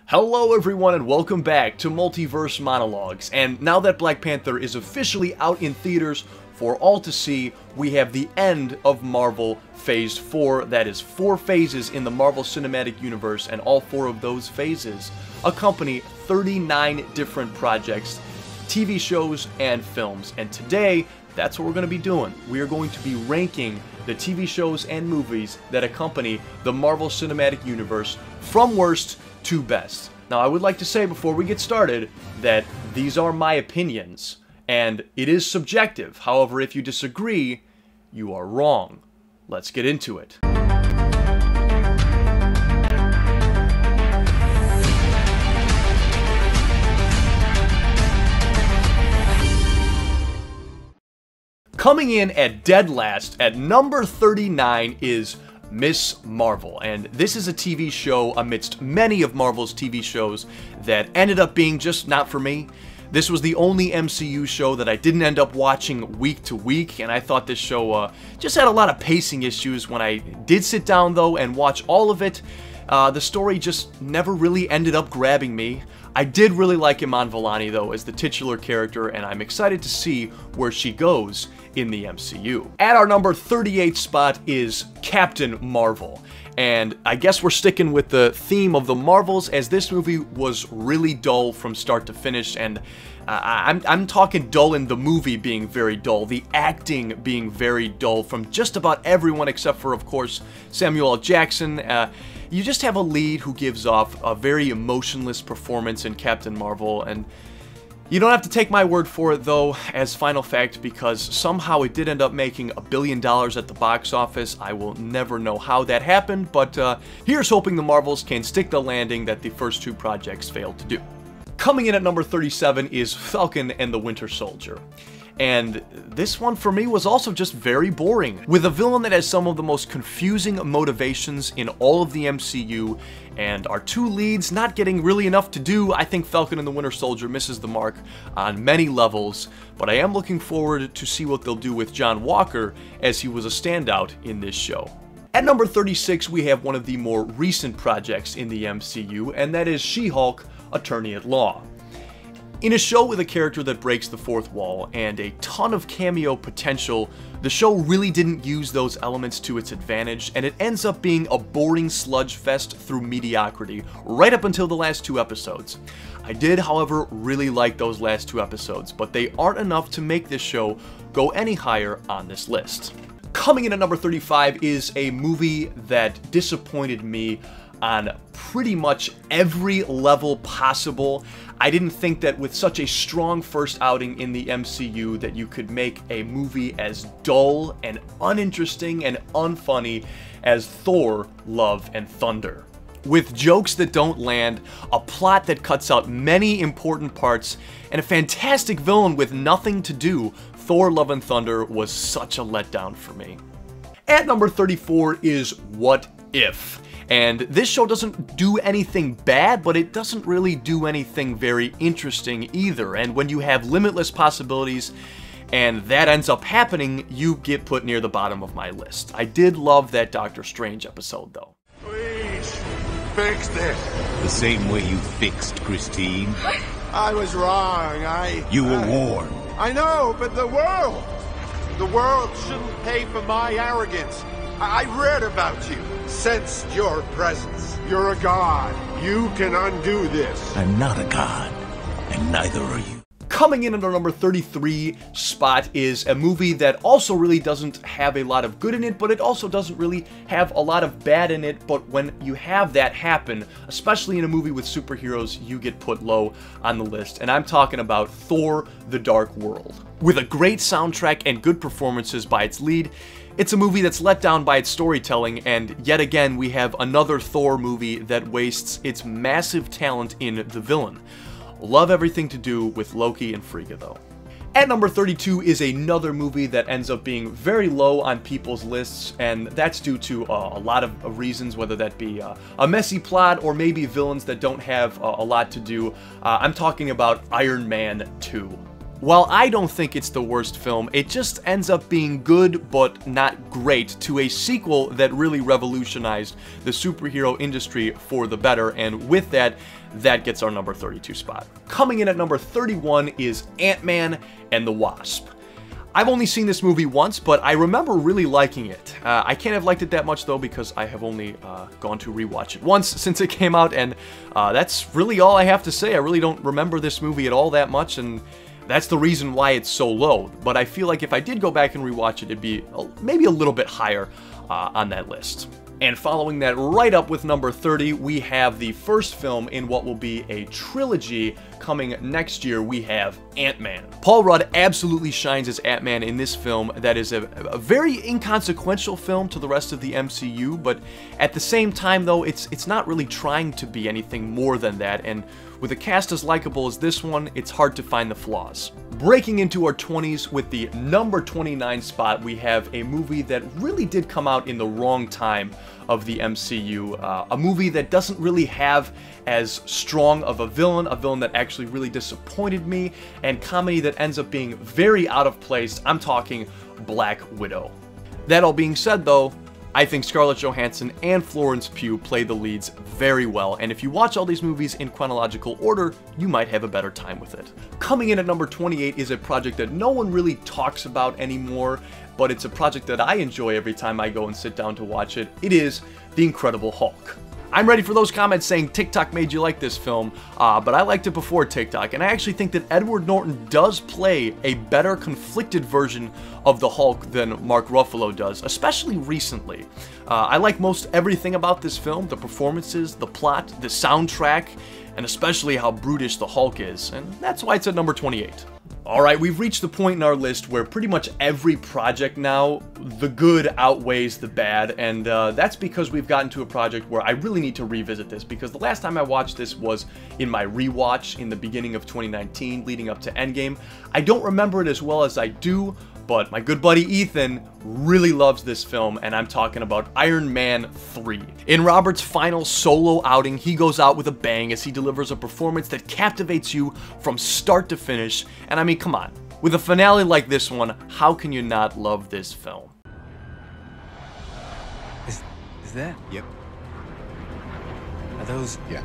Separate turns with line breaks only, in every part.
Hello everyone and welcome back to Multiverse Monologues, and now that Black Panther is officially out in theaters for all to see, we have the end of Marvel Phase 4, that is 4 phases in the Marvel Cinematic Universe, and all 4 of those phases accompany 39 different projects, TV shows, and films, and today, that's what we're going to be doing. We are going to be ranking the TV shows and movies that accompany the Marvel Cinematic Universe from worst to best. Now, I would like to say before we get started that these are my opinions, and it is subjective. However, if you disagree, you are wrong. Let's get into it. Coming in at dead last, at number 39, is Miss Marvel, and this is a TV show amidst many of Marvel's TV shows that ended up being just not for me. This was the only MCU show that I didn't end up watching week to week, and I thought this show just had a lot of pacing issues. When I did sit down though and watch all of it, the story just never really ended up grabbing me. I did really like Iman Vellani though as the titular character, and I'm excited to see where she goes in the MCU. At our number 38 spot is Captain Marvel, and I guess we're sticking with the theme of the Marvels, as this movie was really dull from start to finish, and I'm talking dull in the movie being very dull, the acting being very dull from just about everyone except for, of course, Samuel L. Jackson. You just have a lead who gives off a very emotionless performance in Captain Marvel, and you don't have to take my word for it though, as final fact, because somehow it did end up making $1 billion at the box office. I will never know how that happened, but here's hoping the Marvels can stick the landing that the first 2 projects failed to do. Coming in at number 37 is Falcon and the Winter Soldier. And this one for me was also just very boring, with a villain that has some of the most confusing motivations in all of the MCU, and our 2 leads not getting really enough to do. I think Falcon and the Winter Soldier misses the mark on many levels, but I am looking forward to see what they'll do with John Walker, as he was a standout in this show. At number 36, we have one of the more recent projects in the MCU, and that is She-Hulk, Attorney at Law. In a show with a character that breaks the 4th wall and a ton of cameo potential, the show really didn't use those elements to its advantage, and it ends up being a boring sludge fest through mediocrity, right up until the last 2 episodes. I did, however, really like those last 2 episodes, but they aren't enough to make this show go any higher on this list. Coming in at number 35 is a movie that disappointed me on pretty much every level possible. I didn't think that with such a strong first outing in the MCU that you could make a movie as dull and uninteresting and unfunny as Thor: Love and Thunder. With jokes that don't land, a plot that cuts out many important parts, and a fantastic villain with nothing to do, Thor: Love and Thunder was such a letdown for me. At number 34 is What If? And this show doesn't do anything bad, but it doesn't really do anything very interesting either. And when you have limitless possibilities and that ends up happening, you get put near the bottom of my list. I did love that Doctor Strange episode though.
Please, fix this.
The same way you fixed Christine?
I was wrong,
You were warned.
I know, but the world shouldn't pay for my arrogance. I read about you, sensed your presence. You're a god. You can undo this.
I'm not a god, and neither are you.
Coming in at our number 33 spot is a movie that also really doesn't have a lot of good in it, but it also doesn't really have a lot of bad in it. But when you have that happen, especially in a movie with superheroes, you get put low on the list. And I'm talking about Thor: The Dark World. With a great soundtrack and good performances by its lead, it's a movie that's let down by its storytelling, and yet again we have another Thor movie that wastes its massive talent in the villain. Love everything to do with Loki and Frigga though. At number 32 is another movie that ends up being very low on people's lists, and that's due to a lot of reasons, whether that be a messy plot or maybe villains that don't have a lot to do. I'm talking about Iron Man 2. While I don't think it's the worst film, it just ends up being good but not great to a sequel that really revolutionized the superhero industry for the better, and with that, that gets our number 32 spot. Coming in at number 31 is Ant-Man and the Wasp. I've only seen this movie once, but I remember really liking it. I can't have liked it that much though because I have only gone to rewatch it once since it came out, and that's really all I have to say. I really don't remember this movie at all that much, and that's the reason why it's so low. But I feel like if I did go back and rewatch it, it'd be maybe a little bit higher on that list. And following that right up with number 30, we have the first film in what will be a trilogy coming next year. We have Ant-Man. Paul Rudd absolutely shines as Ant-Man in this film that is a very inconsequential film to the rest of the MCU, but at the same time though, it's not really trying to be anything more than that, and with a cast as likable as this one, it's hard to find the flaws. Breaking into our 20s with the number 29 spot, we have a movie that really did come out in the wrong time of the MCU. A movie that doesn't really have as strong of a villain that actually really disappointed me, and comedy that ends up being very out of place. I'm talking Black Widow. That all being said though, I think Scarlett Johansson and Florence Pugh play the leads very well, and if you watch all these movies in chronological order, you might have a better time with it. Coming in at number 28 is a project that no one really talks about anymore, but it's a project that I enjoy every time I go and sit down to watch it. It is The Incredible Hulk. I'm ready for those comments saying TikTok made you like this film, but I liked it before TikTok, and I actually think that Edward Norton does play a better conflicted version of the Hulk than Mark Ruffalo does, especially recently. I like most everything about this film, the performances, the plot, the soundtrack, and especially how brutish the Hulk is, and that's why it's at number 28. Alright, we've reached the point in our list where pretty much every project now, the good outweighs the bad, and that's because we've gotten to a project where I really need to revisit this, because the last time I watched this was in my rewatch in the beginning of 2019, leading up to Endgame. I don't remember it as well as I do, but my good buddy Ethan really loves this film, and I'm talking about Iron Man 3. In Robert's final solo outing, he goes out with a bang as he delivers a performance that captivates you from start to finish, and I mean, come on. With a finale like this one, how can you not love this film?
Is that?
Yep.
Are those?
Yeah.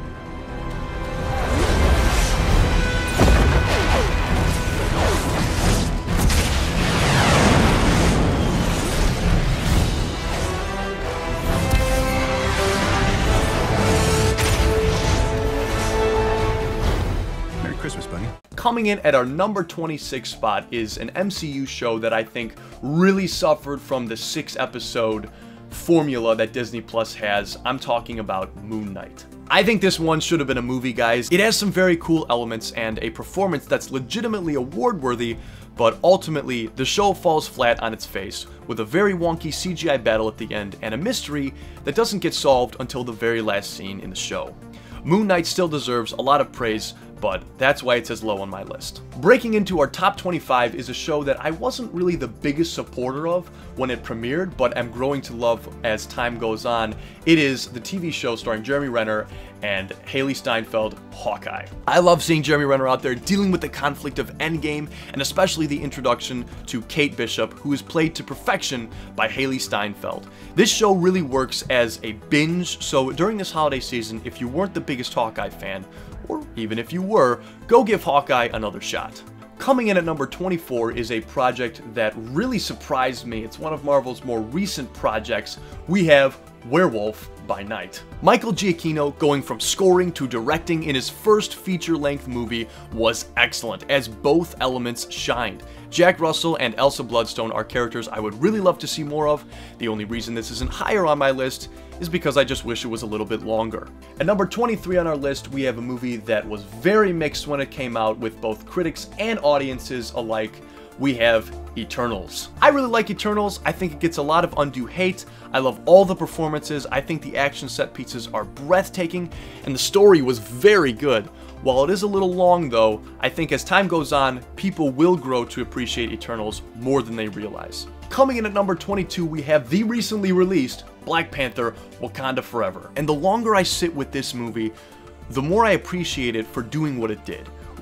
Christmas, buddy.
Coming in at our number 26 spot is an MCU show that I think really suffered from the 6-episode formula that Disney Plus has. I'm talking about Moon Knight. I think this one should have been a movie, guys. It has some very cool elements and a performance that's legitimately award-worthy, but ultimately, the show falls flat on its face, with a very wonky CGI battle at the end and a mystery that doesn't get solved until the very last scene in the show. Moon Knight still deserves a lot of praise, but that's why it's as low on my list. Breaking into our top 25 is a show that I wasn't really the biggest supporter of when it premiered, but am growing to love as time goes on. It is the TV show starring Jeremy Renner and Haley Steinfeld, Hawkeye. I love seeing Jeremy Renner out there dealing with the conflict of Endgame, and especially the introduction to Kate Bishop, who is played to perfection by Haley Steinfeld. This show really works as a binge, so during this holiday season, if you weren't the biggest Hawkeye fan, or even if you were, go give Hawkeye another shot. Coming in at number 24 is a project that really surprised me. It's one of Marvel's more recent projects. We have Werewolf by Night. Michael Giacchino going from scoring to directing in his first feature-length movie was excellent, as both elements shined. Jack Russell and Elsa Bloodstone are characters I would really love to see more of. The only reason this isn't higher on my list is because I just wish it was a little bit longer. At number 23 on our list, we have a movie that was very mixed when it came out with both critics and audiences alike. We have Eternals. I really like Eternals. I think it gets a lot of undue hate. I love all the performances. I think the action set pieces are breathtaking, and the story was very good. While it is a little long though, I think as time goes on, people will grow to appreciate Eternals more than they realize. Coming in at number 22, we have the recently released Black Panther: Wakanda Forever. And the longer I sit with this movie, the more I appreciate it for doing what it did.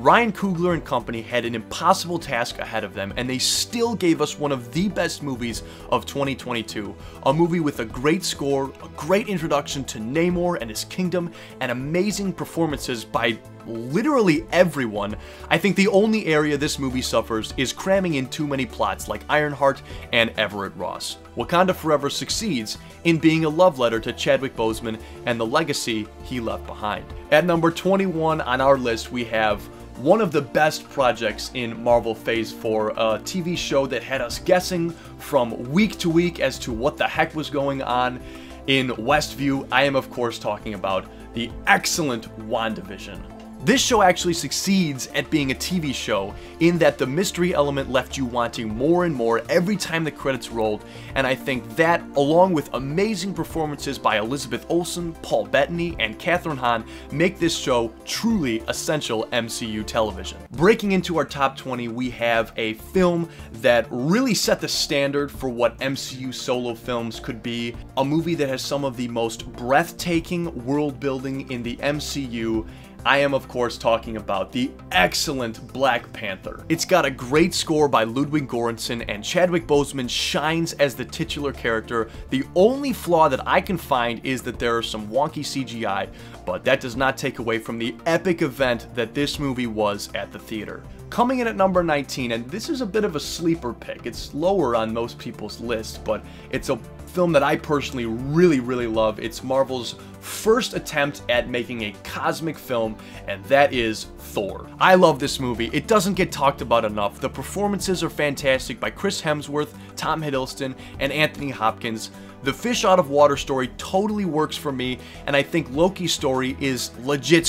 Ryan Coogler and company had an impossible task ahead of them, and they still gave us one of the best movies of 2022. A movie with a great score, a great introduction to Namor and his kingdom, and amazing performances by literally everyone. I think the only area this movie suffers is cramming in too many plots like Ironheart and Everett Ross. Wakanda Forever succeeds in being a love letter to Chadwick Boseman and the legacy he left behind. At number 21 on our list, we have one of the best projects in Marvel Phase 4, a TV show that had us guessing from week to week as to what the heck was going on in Westview. I am, of course, talking about the excellent WandaVision. This show actually succeeds at being a TV show in that the mystery element left you wanting more and more every time the credits rolled, and I think that, along with amazing performances by Elizabeth Olsen, Paul Bettany, and Kathryn Hahn, make this show truly essential MCU television. Breaking into our top 20, we have a film that really set the standard for what MCU solo films could be, a movie that has some of the most breathtaking world building in the MCU. I am, of course, talking about the excellent Black Panther. It's got a great score by Ludwig Göransson, and Chadwick Boseman shines as the titular character. The only flaw that I can find is that there are some wonky CGI, but that does not take away from the epic event that this movie was at the theater. Coming in at number 19, and this is a bit of a sleeper pick. It's lower on most people's list, but it's a film that I personally really love. It's Marvel's first attempt at making a cosmic film, and that is Thor. I love this movie. It doesn't get talked about enough. The performances are fantastic by Chris Hemsworth, Tom Hiddleston, and Anthony Hopkins. The fish out of water story totally works for me, and I think Loki's story is legit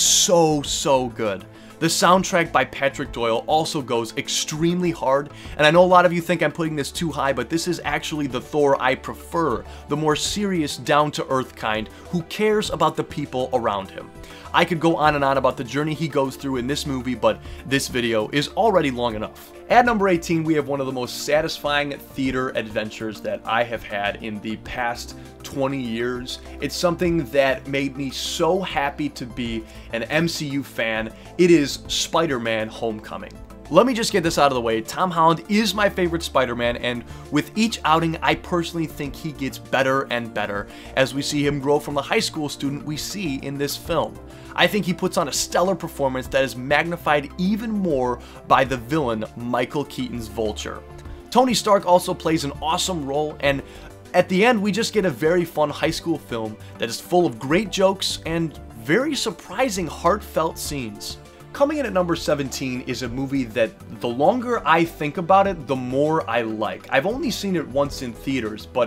so good. The soundtrack by Patrick Doyle also goes extremely hard, and I know a lot of you think I'm putting this too high, but this is actually the Thor I prefer, the more serious, down-to-earth kind who cares about the people around him. I could go on and on about the journey he goes through in this movie, but this video is already long enough. At number 18, we have one of the most satisfying theater adventures that I have had in the past 20 years. It's something that made me so happy to be an MCU fan. It is Spider-Man: Homecoming. Let me just get this out of the way. Tom Holland is my favorite Spider-Man, and with each outing, I personally think he gets better and better as we see him grow from the high school student we see in this film. I think he puts on a stellar performance that is magnified even more by the villain Michael Keaton's Vulture. Tony Stark also plays an awesome role, and at the end, we just get a very fun high school film that is full of great jokes and very surprising heartfelt scenes. Coming in at number 17 is a movie that the longer I think about it, the more I like. I've only seen it once in theaters, but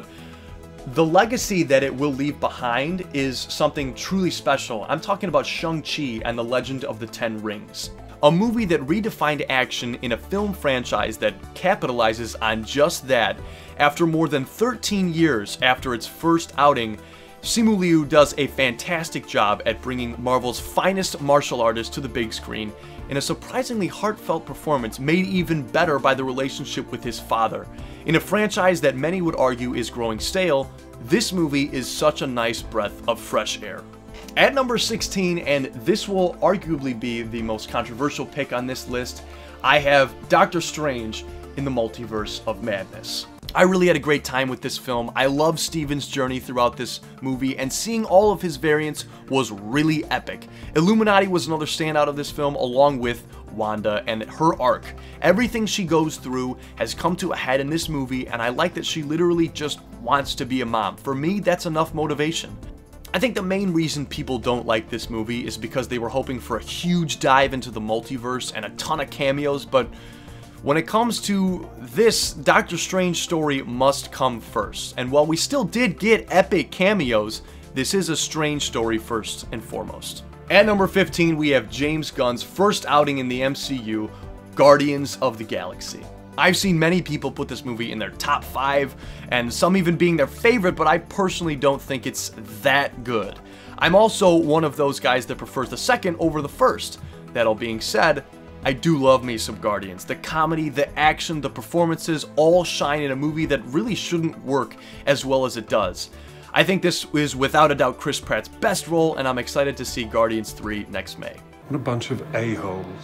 the legacy that it will leave behind is something truly special. I'm talking about Shang-Chi and the Legend of the Ten Rings. A movie that redefined action in a film franchise that capitalizes on just that. After more than 13 years after its first outing, Simu Liu does a fantastic job at bringing Marvel's finest martial artists to the big screen in a surprisingly heartfelt performance made even better by the relationship with his father. In a franchise that many would argue is growing stale, this movie is such a nice breath of fresh air. At number 16, and this will arguably be the most controversial pick on this list, I have Doctor Strange in the Multiverse of Madness. I really had a great time with this film. I love Steven's journey throughout this movie, and seeing all of his variants was really epic. Illuminati was another standout of this film, along with Wanda and her arc. Everything she goes through has come to a head in this movie, and I like that she literally just wants to be a mom. For me, that's enough motivation. I think the main reason people don't like this movie is because they were hoping for a huge dive into the multiverse and a ton of cameos, but when it comes to this, Doctor Strange story must come first. And while we still did get epic cameos, this is a Strange story first and foremost. At number 15, we have James Gunn's first outing in the MCU, Guardians of the Galaxy. I've seen many people put this movie in their top 5, and some even being their favorite, but I personally don't think it's that good. I'm also one of those guys that prefers the second over the first. That all being said, I do love me some Guardians. The comedy, the action, the performances all shine in a movie that really shouldn't work as well as it does. I think this is without a doubt Chris Pratt's best role, and I'm excited to see Guardians 3 next May.
What a bunch of a-holes.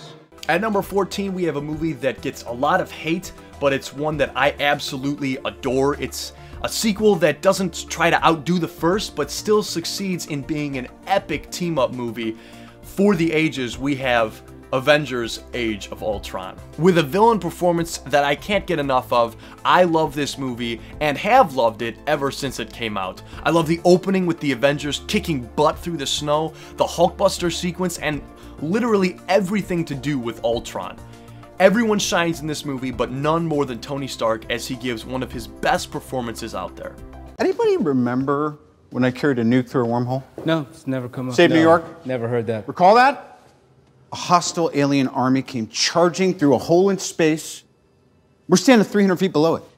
At number 14, we have a movie that gets a lot of hate, but it's one that I absolutely adore. It's a sequel that doesn't try to outdo the first, but still succeeds in being an epic team-up movie for the ages. We have Avengers: Age of Ultron. With a villain performance that I can't get enough of, I love this movie and have loved it ever since it came out. I love the opening with the Avengers kicking butt through the snow, the Hulkbuster sequence, and literally everything to do with Ultron. Everyone shines in this movie, but none more than Tony Stark, as he gives one of his best performances out there.
Anybody remember when I carried a nuke through a wormhole?
No, it's never come up.
Save
No,
New York?
Never heard that.
Recall that? A hostile alien army came charging through a hole in space. We're standing 300 feet below it.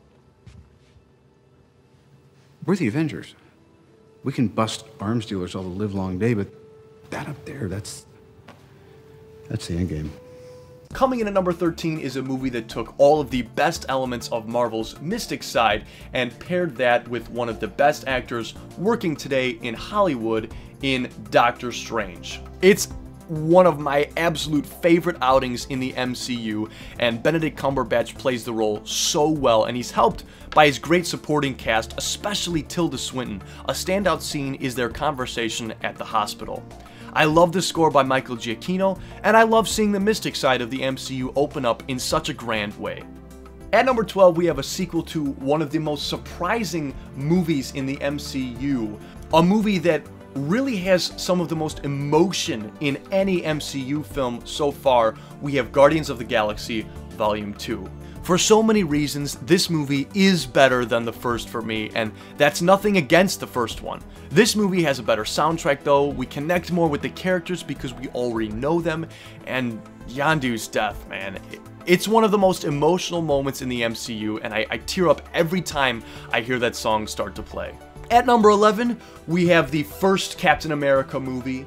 We're the Avengers. We can bust arms dealers all the livelong day, but that up there, that's the end game.
Coming in at number 13 is a movie that took all of the best elements of Marvel's mystic side and paired that with one of the best actors working today in Hollywood in Doctor Strange. It's one of my absolute favorite outings in the MCU, and Benedict Cumberbatch plays the role so well, and he's helped by his great supporting cast, especially Tilda Swinton. A standout scene is their conversation at the hospital. I love the score by Michael Giacchino, and I love seeing the mystic side of the MCU open up in such a grand way. At number 12, we have a sequel to one of the most surprising movies in the MCU, a movie that really has some of the most emotion in any MCU film so far. We have Guardians of the Galaxy Volume 2. For so many reasons, this movie is better than the first for me, and that's nothing against the first one. This movie has a better soundtrack though, we connect more with the characters because we already know them, and Yondu's death, man. It's one of the most emotional moments in the MCU, and I tear up every time I hear that song start to play. At number 11, we have the first Captain America movie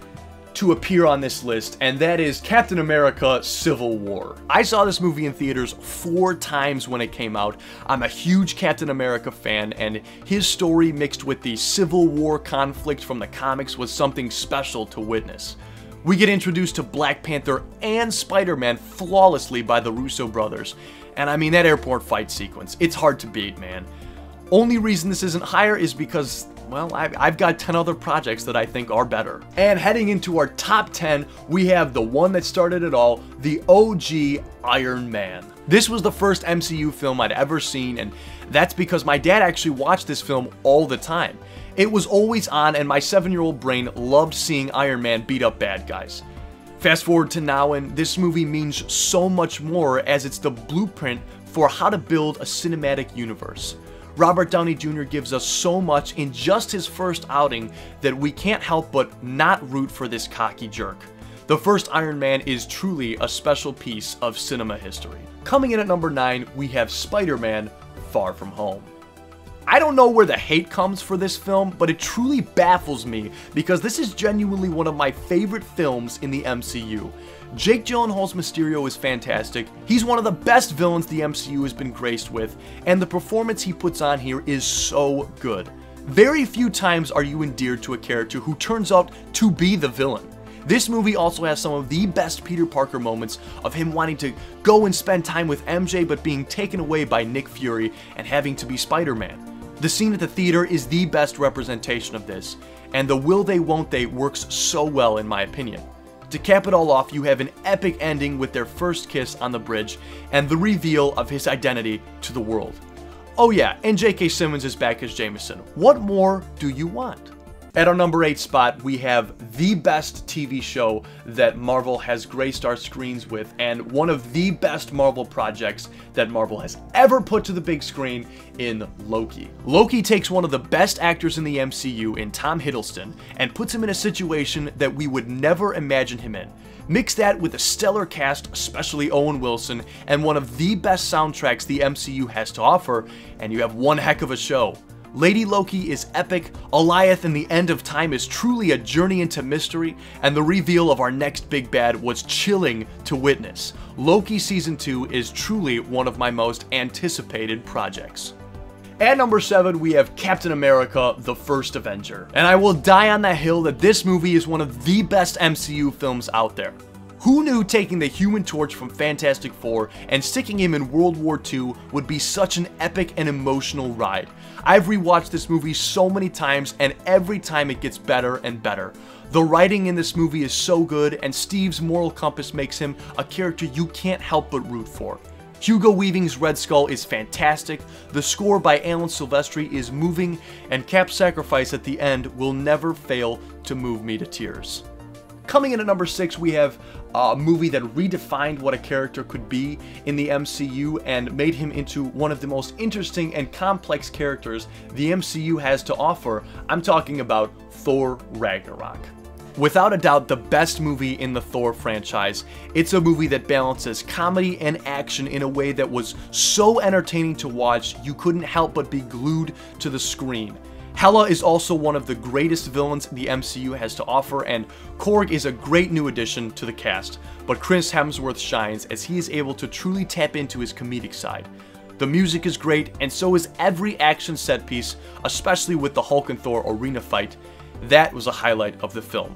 to appear on this list, and that is Captain America: Civil War. I saw this movie in theaters 4 times when it came out. I'm a huge Captain America fan, and his story mixed with the Civil War conflict from the comics was something special to witness. We get introduced to Black Panther and Spider-Man flawlessly by the Russo brothers, and I mean, that airport fight sequence, it's hard to beat, man. Only reason this isn't higher is because, well, I've got 10 other projects that I think are better. And heading into our top 10, we have the one that started it all, the OG Iron Man. This was the first MCU film I'd ever seen, and that's because my dad actually watched this film all the time. It was always on, and my 7-year-old brain loved seeing Iron Man beat up bad guys. Fast forward to now, and this movie means so much more, as it's the blueprint for how to build a cinematic universe. Robert Downey Jr. gives us so much in just his first outing that we can't help but not root for this cocky jerk. The first Iron Man is truly a special piece of cinema history. Coming in at number 9, we have Spider-Man: Far From Home. I don't know where the hate comes for this film, but it truly baffles me because this is genuinely one of my favorite films in the MCU. Jake Gyllenhaal's Mysterio is fantastic, he's one of the best villains the MCU has been graced with, and the performance he puts on here is so good. Very few times are you endeared to a character who turns out to be the villain. This movie also has some of the best Peter Parker moments of him wanting to go and spend time with MJ but being taken away by Nick Fury and having to be Spider-Man. The scene at the theater is the best representation of this, and the will they won't they works so well in my opinion. To cap it all off, you have an epic ending with their first kiss on the bridge and the reveal of his identity to the world. Oh yeah, and J.K. Simmons is back as Jameson. What more do you want? At our number 8 spot, we have the best TV show that Marvel has graced our screens with, and one of the best Marvel projects that Marvel has ever put to the big screen in Loki. Loki takes one of the best actors in the MCU in Tom Hiddleston and puts him in a situation that we would never imagine him in. Mix that with a stellar cast, especially Owen Wilson, and one of the best soundtracks the MCU has to offer, and you have one heck of a show. Lady Loki is epic, Alioth and the End of Time is truly a journey into mystery, and the reveal of our next big bad was chilling to witness. Loki Season 2 is truly one of my most anticipated projects. At number 7, we have Captain America: The First Avenger. And I will die on that hill that this movie is one of the best MCU films out there. Who knew taking the Human Torch from Fantastic Four and sticking him in World War II would be such an epic and emotional ride? I've rewatched this movie so many times, and every time it gets better and better. The writing in this movie is so good, and Steve's moral compass makes him a character you can't help but root for. Hugo Weaving's Red Skull is fantastic, the score by Alan Silvestri is moving, and Cap's sacrifice at the end will never fail to move me to tears. Coming in at number 6, we have a movie that redefined what a character could be in the MCU and made him into one of the most interesting and complex characters the MCU has to offer. I'm talking about Thor Ragnarok. Without a doubt, the best movie in the Thor franchise. It's a movie that balances comedy and action in a way that was so entertaining to watch you couldn't help but be glued to the screen. Hela is also one of the greatest villains the MCU has to offer, and Korg is a great new addition to the cast, but Chris Hemsworth shines as he is able to truly tap into his comedic side. The music is great, and so is every action set piece, especially with the Hulk and Thor arena fight. That was a highlight of the film.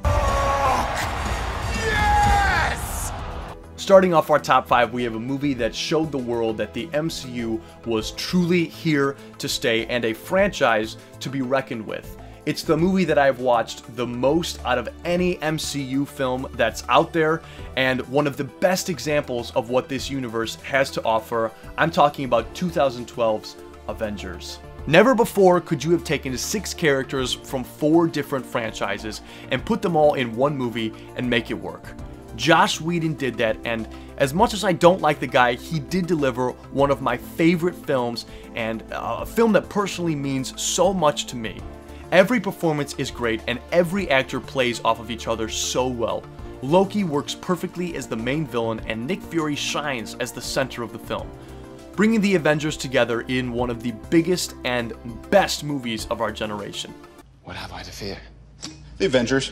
Starting off our top 5, we have a movie that showed the world that the MCU was truly here to stay and a franchise to be reckoned with. It's the movie that I've watched the most out of any MCU film that's out there, and one of the best examples of what this universe has to offer. I'm talking about 2012's Avengers. Never before could you have taken 6 characters from 4 different franchises and put them all in one movie and make it work. Joss Whedon did that, and as much as I don't like the guy, he did deliver one of my favorite films, and a film that personally means so much to me. Every performance is great, and every actor plays off of each other so well. Loki works perfectly as the main villain, and Nick Fury shines as the center of the film, bringing the Avengers together in one of the biggest and best movies of our generation.
What have I to fear?
The Avengers.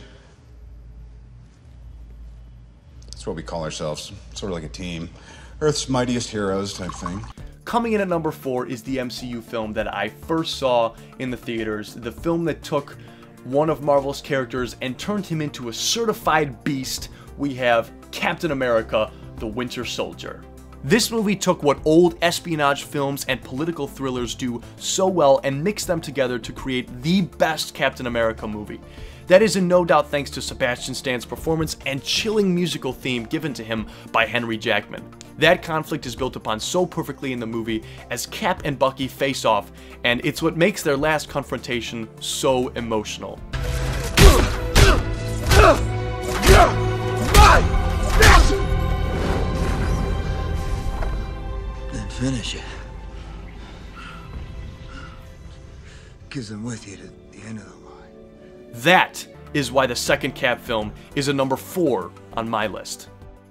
That's what we call ourselves, sort of like a team. Earth's mightiest heroes type thing.
Coming in at number 4 is the MCU film that I first saw in the theaters, the film that took one of Marvel's characters and turned him into a certified beast. We have Captain America, the Winter Soldier. This movie took what old espionage films and political thrillers do so well and mixed them together to create the best Captain America movie. That is in no doubt thanks to Sebastian Stan's performance and chilling musical theme given to him by Henry Jackman. That conflict is built upon so perfectly in the movie as Cap and Bucky face off, and it's what makes their last confrontation so emotional.
Then finish it. 'Cause I'm with you to the end of the line.
That is why the second Cap film is a number 4 on my list.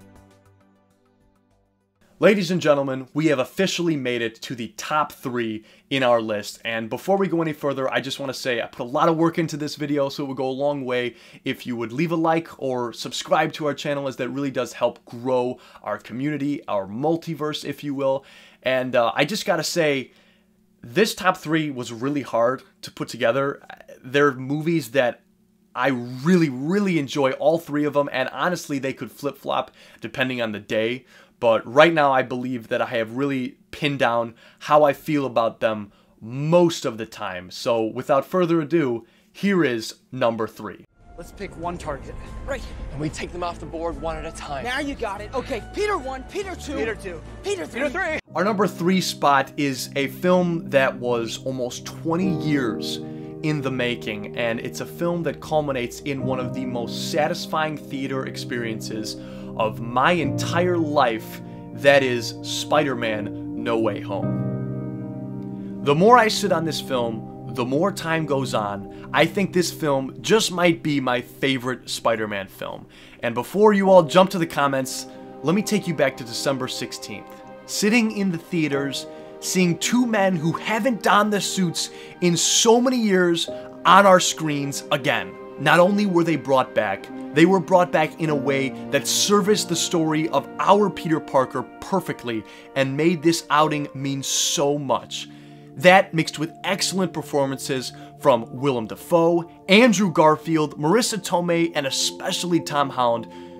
Ladies and gentlemen, we have officially made it to the top 3 in our list, and before we go any further, I just want to say I put a lot of work into this video, so it would go a long way if you would leave a like or subscribe to our channel, as that really does help grow our community, our multiverse, if you will. And I just gotta say, this top 3 was really hard to put together. They're movies that I really enjoy, all 3 of them, and honestly they could flip-flop depending on the day, but right now I believe that I have really pinned down how I feel about them most of the time. So without further ado, here is number 3.
Let's pick one target.
Right. And we take them off the board one at a time.
Now you got it. Okay, Peter 1, Peter 2.
Peter 2.
Peter 3.
Peter 3.
Our number 3 spot is a film that was almost 20 years in the making, and it's a film that culminates in one of the most satisfying theater experiences of my entire life. That is Spider-Man: No Way Home. The more I sit on this film, the more time goes on. I think this film just might be my favorite Spider-Man film. And before you all jump to the comments, let me take you back to December 16th. Sitting in the theaters, seeing 2 men who haven't donned their suits in so many years on our screens again. Not only were they brought back, they were brought back in a way that serviced the story of our Peter Parker perfectly and made this outing mean so much. That, mixed with excellent performances from Willem Dafoe, Andrew Garfield, Marissa Tomei, and especially Tom Holland,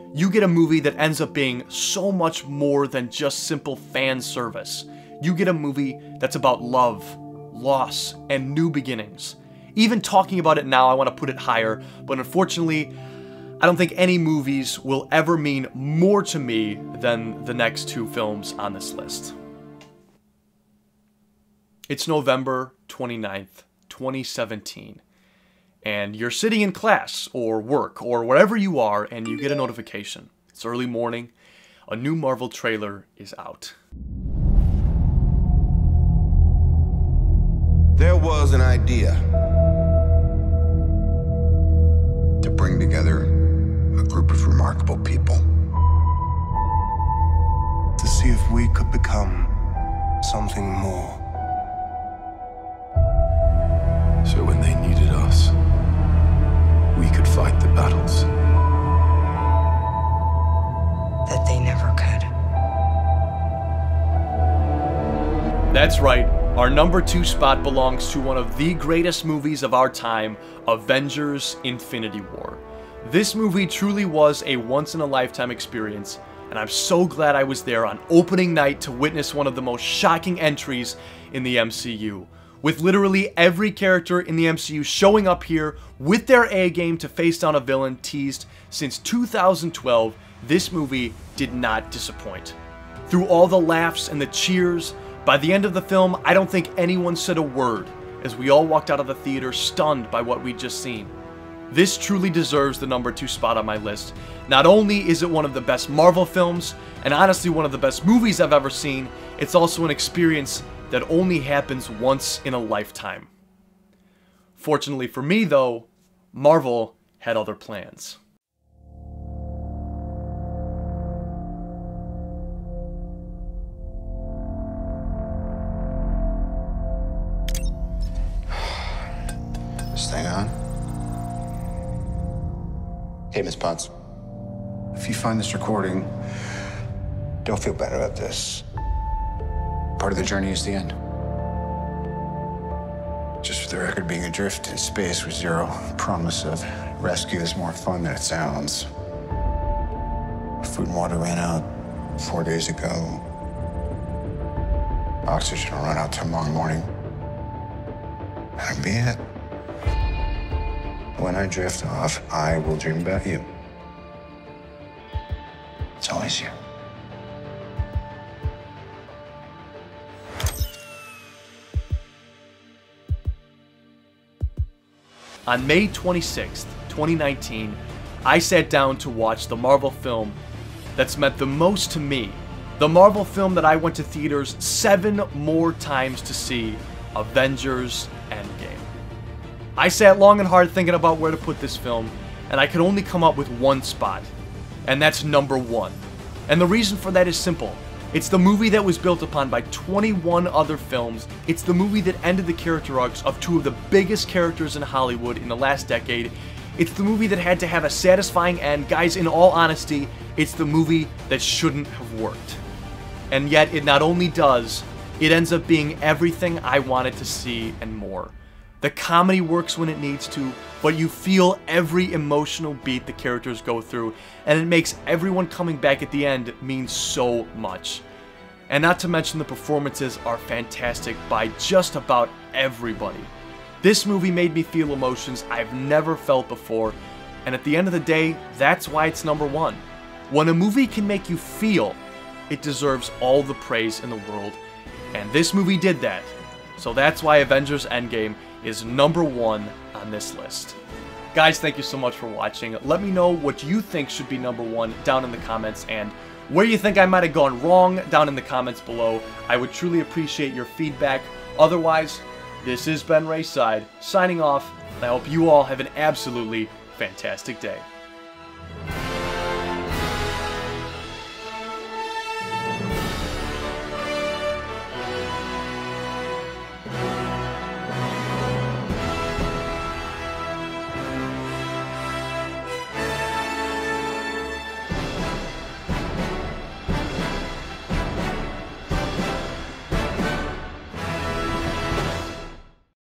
You get a movie that ends up being so much more than just simple fan service. You get a movie that's about love, loss, and new beginnings. Even talking about it now, I want to put it higher, but unfortunately, I don't think any movies will ever mean more to me than the next two films on this list. It's November 29th, 2017, and you're sitting in class or work or wherever you are, and you get a notification. It's early morning. A new Marvel trailer is out.
There was an idea to bring together a group of remarkable people to see if we could become something more. So when they needed us, we could fight the battles
that they never could.
That's right. Our number 2 spot belongs to one of the greatest movies of our time, Avengers: Infinity War. This movie truly was a once-in-a-lifetime experience, and I'm so glad I was there on opening night to witness one of the most shocking entries in the MCU. With literally every character in the MCU showing up here with their A-game to face down a villain teased since 2012, this movie did not disappoint. Through all the laughs and the cheers, by the end of the film, I don't think anyone said a word, as we all walked out of the theater stunned by what we'd just seen. This truly deserves the number 2 spot on my list. Not only is it one of the best Marvel films, and honestly one of the best movies I've ever seen, it's also an experience that only happens once in a lifetime. Fortunately for me though, Marvel had other plans.
This thing on? Hey, Miss Potts. If you find this recording, don't feel bad about this. Part of the journey is the end. Just for the record, being adrift in space with zero promise of rescue is more fun than it sounds. Food and water ran out 4 days ago. Oxygen will run out tomorrow morning. That'll be it. When I drift off, I will dream about you. It's always you.
On May 26th, 2019, I sat down to watch the Marvel film that's meant the most to me. The Marvel film that I went to theaters 7 more times to see, Avengers: Endgame. I sat long and hard thinking about where to put this film, and I could only come up with one spot, and that's number 1. And the reason for that is simple. It's the movie that was built upon by 21 other films. It's the movie that ended the character arcs of 2 of the biggest characters in Hollywood in the last decade. It's the movie that had to have a satisfying end. Guys, in all honesty, it's the movie that shouldn't have worked. And yet, it not only does, it ends up being everything I wanted to see and more. The comedy works when it needs to, but you feel every emotional beat the characters go through, and it makes everyone coming back at the end mean so much. And not to mention the performances are fantastic by just about everybody. This movie made me feel emotions I've never felt before, and at the end of the day, that's why it's number 1. When a movie can make you feel, it deserves all the praise in the world, and this movie did that. So that's why Avengers: Endgame is number 1 on this list. Guys, thank you so much for watching. Let me know what you think should be number 1 down in the comments, and where you think I might have gone wrong down in the comments below. I would truly appreciate your feedback. Otherwise, this has been Raeside, signing off, and I hope you all have an absolutely fantastic day.